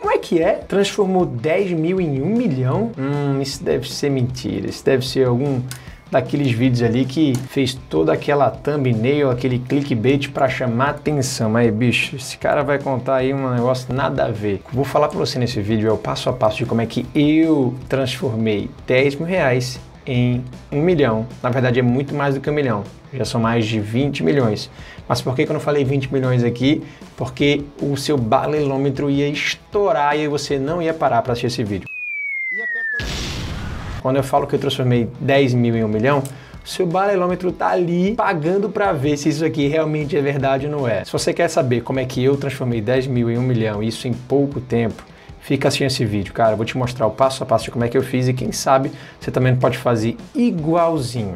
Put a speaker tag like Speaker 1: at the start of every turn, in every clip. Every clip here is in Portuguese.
Speaker 1: Como é que é? Transformou 10 mil em 1 milhão? Isso deve ser mentira, isso deve ser algum daqueles vídeos ali que fez toda aquela thumbnail, aquele clickbait para chamar atenção. Aí, bicho, esse cara vai contar aí um negócio nada a ver. Vou falar para você nesse vídeo, é o passo a passo de como é que eu transformei 10 mil reais em 1 milhão. Na verdade é muito mais do que 1 milhão, já são mais de 20 milhões. Mas por que eu não falei 20 milhões aqui? Porque o seu balelômetro ia estourar e aí você não ia parar para assistir esse vídeo. Quando eu falo que eu transformei 10 mil em 1 milhão, o seu balelômetro tá ali pagando para ver se isso aqui realmente é verdade ou não é. Se você quer saber como é que eu transformei 10 mil em 1 milhão, isso em pouco tempo, fica assistindo esse vídeo, cara. Eu vou te mostrar o passo a passo de como é que eu fiz e quem sabe você também pode fazer igualzinho.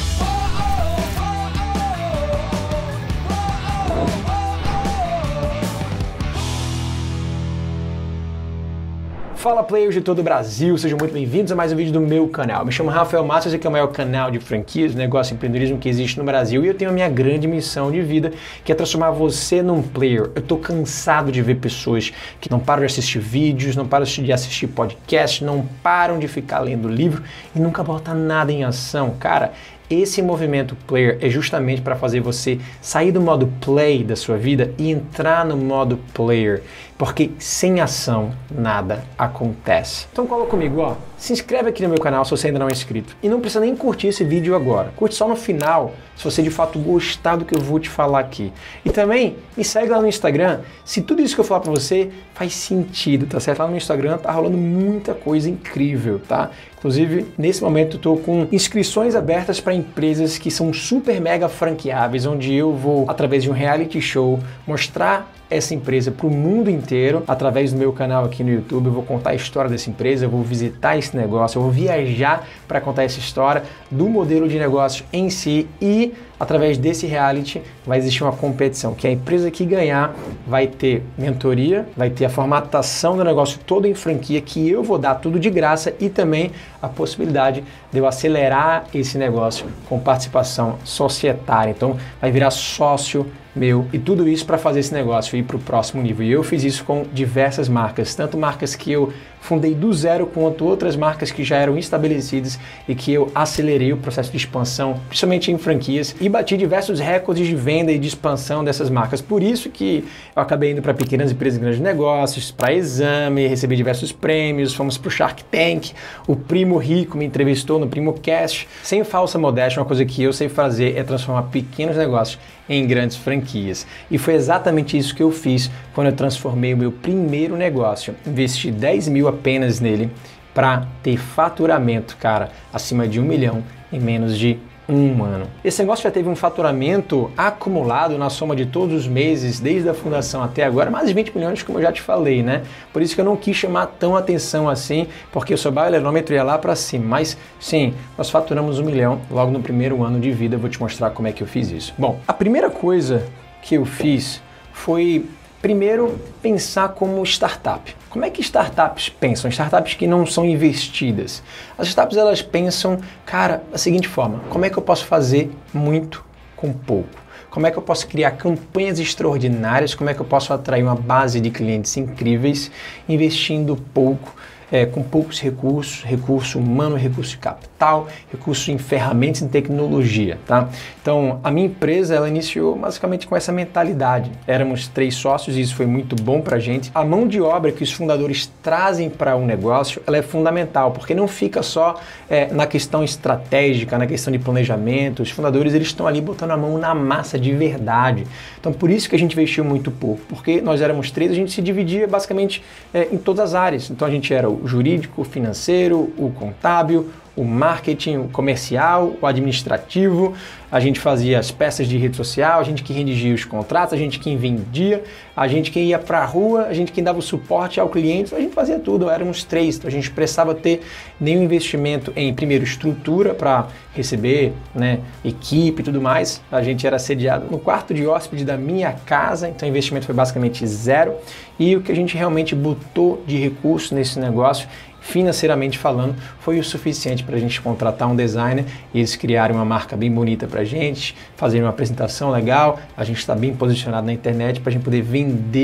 Speaker 1: Fala players de todo o Brasil, sejam muito bem-vindos a mais um vídeo do meu canal. Me chamo Rafael Matos, esse aqui é o maior canal de franquias, negócio e empreendedorismo que existe no Brasil e eu tenho a minha grande missão de vida, que é transformar você num player. Eu tô cansado de ver pessoas que não param de assistir vídeos, não param de assistir podcast, não param de ficar lendo livro e nunca botam nada em ação. Cara, esse movimento player é justamente para fazer você sair do modo play da sua vida e entrar no modo player, porque sem ação nada acontece. Então cola comigo, ó, se inscreve aqui no meu canal se você ainda não é inscrito e não precisa nem curtir esse vídeo agora, curte só no final se você de fato gostar do que eu vou te falar aqui. E também me segue lá no Instagram se tudo isso que eu falar para você faz sentido, tá certo? Lá no Instagram tá rolando muita coisa incrível, tá? Inclusive, nesse momento eu tô com inscrições abertas para empresas que são super mega franqueáveis, onde eu vou, através de um reality show, mostrar essa empresa para o mundo inteiro, através do meu canal aqui no YouTube. Eu vou contar a história dessa empresa, eu vou visitar esse negócio, eu vou viajar para contar essa história do modelo de negócio em si e através desse reality vai existir uma competição, que a empresa que ganhar vai ter mentoria, vai ter a formatação do negócio todo em franquia, que eu vou dar tudo de graça e também a possibilidade de eu acelerar esse negócio com participação societária. Então vai virar sócio meu e tudo isso para fazer esse negócio ir para o próximo nível. E eu fiz isso com diversas marcas, tanto marcas que eu fundei do zero quanto outras marcas que já eram estabelecidas e que eu acelerei o processo de expansão, principalmente em franquias, e bati diversos recordes de venda e de expansão dessas marcas. Por isso que eu acabei indo para pequenas empresas e grandes negócios, para Exame, recebi diversos prêmios, fomos para o Shark Tank, o Primo Rico me entrevistou no Primo Cast. Sem falsa modéstia, uma coisa que eu sei fazer é transformar pequenos negócios em grandes franquias. E foi exatamente isso que eu fiz quando eu transformei o meu primeiro negócio. Investi 10 mil apenas nele para ter faturamento, cara, acima de 1 milhão em menos de um ano. Esse negócio já teve um faturamento acumulado na soma de todos os meses, desde a fundação até agora, mais de 20 milhões, como eu já te falei, né? Por isso que eu não quis chamar tão atenção assim, porque o seu balelômetro ia lá para cima. Mas sim, nós faturamos 1 milhão logo no primeiro ano de vida. Eu vou te mostrar como é que eu fiz isso. Bom, a primeira coisa que eu fiz foi primeiro pensar como startup. Como é que startups pensam? Startups que não são investidas. As startups, elas pensam, cara, da seguinte forma: como é que eu posso fazer muito com pouco? Como é que eu posso criar campanhas extraordinárias? Como é que eu posso atrair uma base de clientes incríveis investindo pouco? Com poucos recursos, recurso humano, recurso de capital, recurso em ferramentas e tecnologia, tá? Então, a minha empresa, ela iniciou basicamente com essa mentalidade. Éramos 3 sócios e isso foi muito bom pra gente. A mão de obra que os fundadores trazem para um negócio, ela é fundamental, porque não fica só na questão estratégica, na questão de planejamento. Os fundadores, eles estão ali botando a mão na massa de verdade. Então, por isso que a gente investiu muito pouco, porque nós éramos 3, a gente se dividia basicamente em todas as áreas. Então, a gente era o jurídico, o financeiro, o contábil, o marketing, o comercial, o administrativo, a gente fazia as peças de rede social, a gente que redigia os contratos, a gente que vendia, a gente que ia para a rua, a gente que dava o suporte ao cliente, a gente fazia tudo, éramos 3, então a gente precisava ter nenhum investimento em, primeiro, estrutura para receber, né, equipe e tudo mais. A gente era sediado no quarto de hóspede da minha casa, então o investimento foi basicamente 0, e o que a gente realmente botou de recurso nesse negócio, financeiramente falando, foi o suficiente para a gente contratar um designer e eles criarem uma marca bem bonita para a gente, fazerem uma apresentação legal, a gente está bem posicionado na internet para a gente poder vender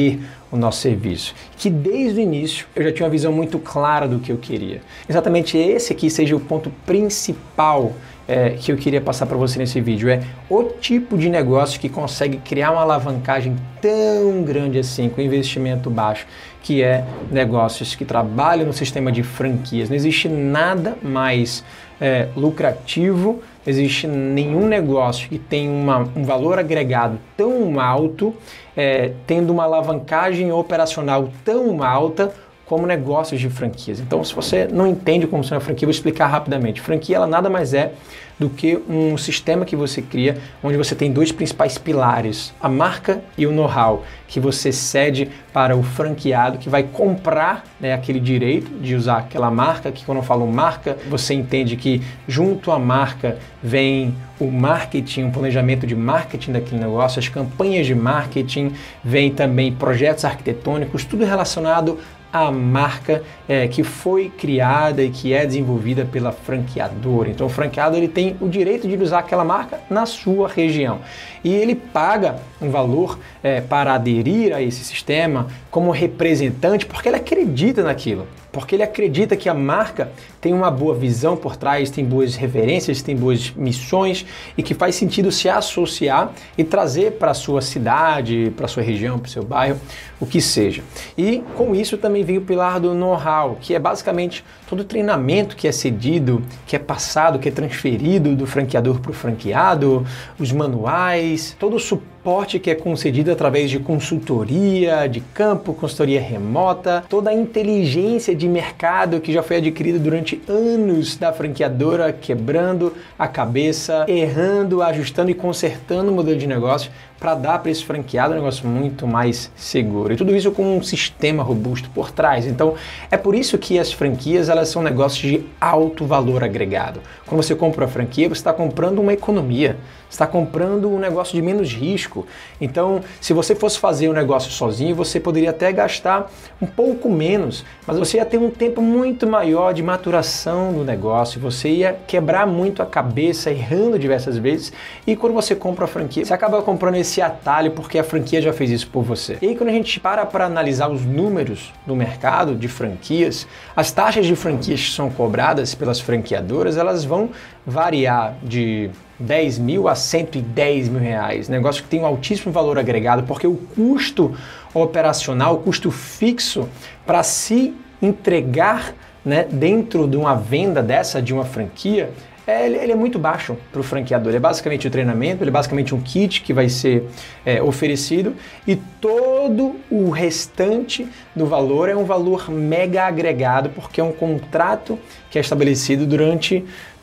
Speaker 1: o nosso serviço. Que desde o início eu já tinha uma visão muito clara do que eu queria. Exatamente esse aqui seja o ponto principal que eu queria passar para você nesse vídeo. É o tipo de negócio que consegue criar uma alavancagem tão grande assim, com investimento baixo, que é negócios que trabalham no sistema de franquias. Não existe nada mais lucrativo, não existe nenhum negócio que tenha um valor agregado tão alto, tendo uma alavancagem operacional tão alta como negócios de franquias. Então, se você não entende como funciona a franquia, eu vou explicar rapidamente. Franquia, ela nada mais é do que um sistema que você cria, onde você tem dois principais pilares, a marca e o know-how, que você cede para o franqueado, que vai comprar aquele direito de usar aquela marca, que quando eu falo marca, você entende que junto à marca vem o marketing, o planejamento de marketing daquele negócio, as campanhas de marketing, vem também projetos arquitetônicos, tudo relacionado à marca que foi criada e que é desenvolvida pela franqueadora. Então o franqueado ele tem o direito de usar aquela marca na sua região e ele paga um valor para aderir a esse sistema como representante, porque ele acredita naquilo, porque ele acredita que a marca tem uma boa visão por trás, tem boas referências, tem boas missões e que faz sentido se associar e trazer para a sua cidade, para a sua região, para o seu bairro, o que seja. E com isso também vem o pilar do know-how, que é basicamente todo o treinamento que é cedido, que é passado, que é transferido do franqueador para o franqueado, os manuais, todo o suporte que é concedido através de consultoria de campo, consultoria remota, toda a inteligência de mercado que já foi adquirida durante anos da franqueadora, quebrando a cabeça, errando, ajustando e consertando o modelo de negócio para dar para esse franqueado um negócio muito mais seguro. E tudo isso com um sistema robusto por trás. Então, é por isso que as franquias elas são negócios de alto valor agregado. Quando você compra a franquia, você está comprando uma economia, você está comprando um negócio de menos risco. Então, se você fosse fazer um negócio sozinho, você poderia até gastar um pouco menos, mas você ia ter um tempo muito maior de maturação do negócio, você ia quebrar muito a cabeça, errando diversas vezes, e quando você compra a franquia, você acaba comprando esse atalho porque a franquia já fez isso por você. E aí, quando a gente para analisar os números do mercado de franquias, as taxas de franquias que são cobradas pelas franqueadoras, elas vão variar de 10 mil a 110 mil reais, negócio que tem um altíssimo valor agregado, porque o custo operacional, o custo fixo para se entregar dentro de uma venda dessa, de uma franquia, ele é muito baixo para o franqueador. É basicamente o treinamento, ele é basicamente um kit que vai ser oferecido e todo o restante do valor é um valor mega agregado, porque é um contrato que é estabelecido durante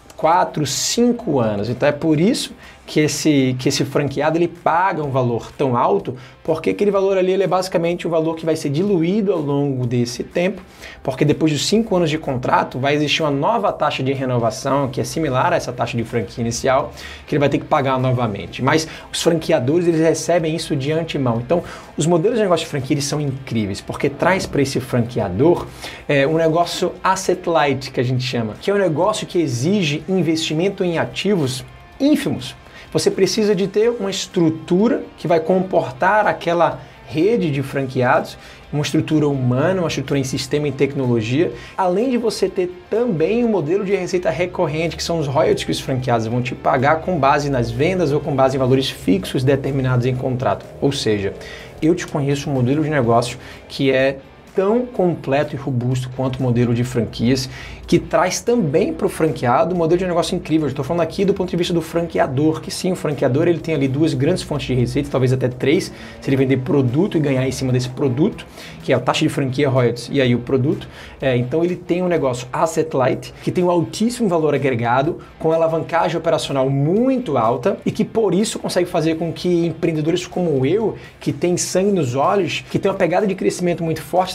Speaker 1: 4, 5 anos. Então é por isso que esse franqueado ele paga um valor tão alto, porque aquele valor ali ele é basicamente o valor que vai ser diluído ao longo desse tempo, porque depois dos 5 anos de contrato vai existir uma nova taxa de renovação que é similar a essa taxa de franquia inicial, que ele vai ter que pagar novamente. Mas os franqueadores eles recebem isso de antemão. Então os modelos de negócio de franquia eles são incríveis, porque traz para esse franqueador um negócio asset light, que a gente chama, que é um negócio que exige investimento em ativos ínfimos. Você precisa de ter uma estrutura que vai comportar aquela rede de franqueados, uma estrutura humana, uma estrutura em sistema e tecnologia, além de você ter também um modelo de receita recorrente, que são os royalties que os franqueados vão te pagar com base nas vendas ou com base em valores fixos determinados em contrato. Ou seja, eu te conheço um modelo de negócio que é tão completo e robusto quanto o modelo de franquias, que traz também para o franqueado um modelo de negócio incrível. Estou falando aqui do ponto de vista do franqueador, que sim, o franqueador ele tem ali 2 grandes fontes de receita, talvez até 3, se ele vender produto e ganhar em cima desse produto, que é a taxa de franquia, royalties, e aí o produto. Então ele tem um negócio asset light, que tem um altíssimo valor agregado, com alavancagem operacional muito alta e que por isso consegue fazer com que empreendedores como eu, que tem sangue nos olhos, que tem uma pegada de crescimento muito forte,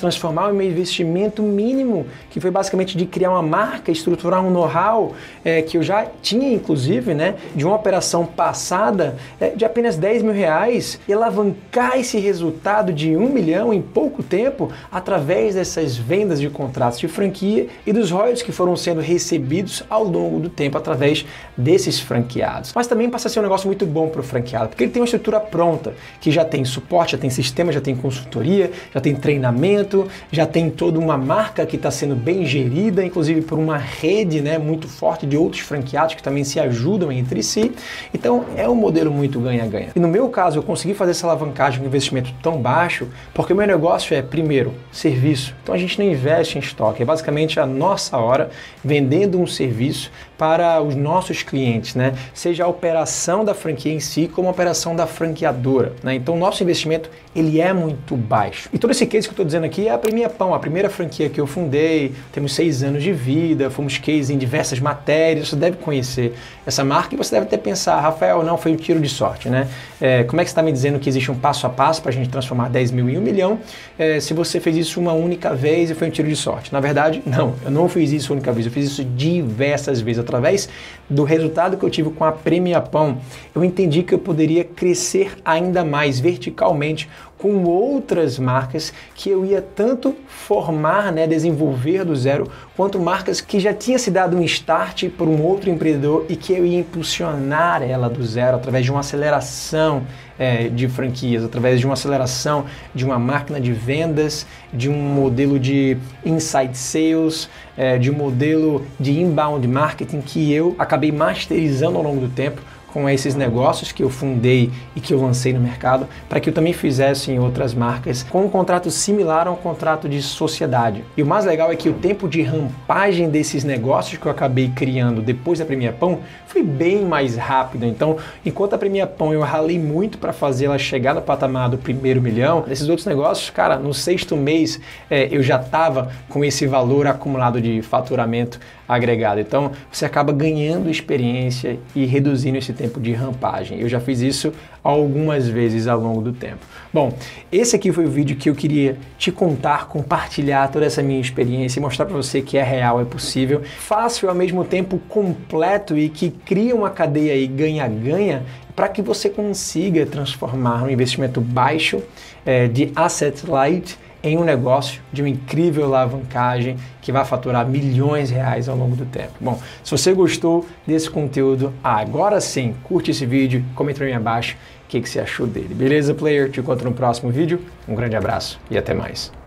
Speaker 2: transformar o meu investimento mínimo, que foi basicamente de criar uma marca, estruturar um know-how que eu já tinha, inclusive, né, de uma operação passada de apenas 10 mil reais, e alavancar esse resultado de 1 milhão em pouco tempo através dessas vendas de contratos de franquia e dos royalties que foram sendo recebidos ao longo do tempo através desses franqueados. Mas também passa a ser um negócio muito bom para o franqueado, porque ele tem uma estrutura pronta, que já tem suporte, já tem sistema, já tem consultoria, já tem treinamento, já tem toda uma marca que está sendo bem gerida, inclusive por uma rede, né, muito forte de outros franqueados que também se ajudam entre si. Então é um modelo muito ganha-ganha. E no meu caso eu consegui fazer essa alavancagem com investimento tão baixo porque o meu negócio é, primeiro, serviço. Então a gente não investe em estoque, é basicamente a nossa hora vendendo um serviço para os nossos clientes, né? Seja a operação da franquia em si, como a operação da franqueadora, né? Então o nosso investimento ele é muito baixo. E todo esse case que eu estou dizendo aqui é a Premia Pão, a primeira franquia que eu fundei, temos 6 anos de vida, fomos case em diversas matérias, você deve conhecer essa marca e você deve até pensar, Rafael, não, foi um tiro de sorte, né? Como é que você está me dizendo que existe um passo a passo para a gente transformar 10 mil em 1 milhão, se você fez isso uma única vez e foi um tiro de sorte? Na verdade, não, eu não fiz isso uma única vez, eu fiz isso diversas vezes. Através do resultado que eu tive com a Premia Pão, eu entendi que eu poderia crescer ainda mais verticalmente com outras marcas que eu ia tanto formar, né, desenvolver do zero, quanto marcas que já tinha se dado um start por um outro empreendedor e que eu ia impulsionar ela do zero através de uma aceleração de franquias, através de uma aceleração de uma máquina de vendas, de um modelo de inside sales, de um modelo de inbound marketing que eu acabei masterizando ao longo do tempo com esses negócios que eu fundei e que eu lancei no mercado, para que eu também fizesse em outras marcas com um contrato similar a um contrato de sociedade. E o mais legal é que o tempo de rampagem desses negócios que eu acabei criando depois da Premia Pão foi bem mais rápido. Então, enquanto a Premia Pão eu ralei muito para fazer ela chegar no patamar do 1º milhão, esses outros negócios, cara, no 6º mês eu já estava com esse valor acumulado de faturamento agregado. Então, você acaba ganhando experiência e reduzindo esse tempo de rampagem. Eu já fiz isso algumas vezes ao longo do tempo. Bom, esse aqui foi o vídeo que eu queria te contar, compartilhar toda essa minha experiência e mostrar para você que é real, é possível, fácil ao mesmo tempo completo e que cria uma cadeia aí ganha-ganha para que você consiga transformar um investimento baixo de asset light em um negócio de uma incrível alavancagem que vai faturar milhões de reais ao longo do tempo. Bom, se você gostou desse conteúdo, agora sim, curte esse vídeo, comenta aí abaixo o que você achou dele. Beleza, player? Te encontro no próximo vídeo. Um grande abraço e até mais.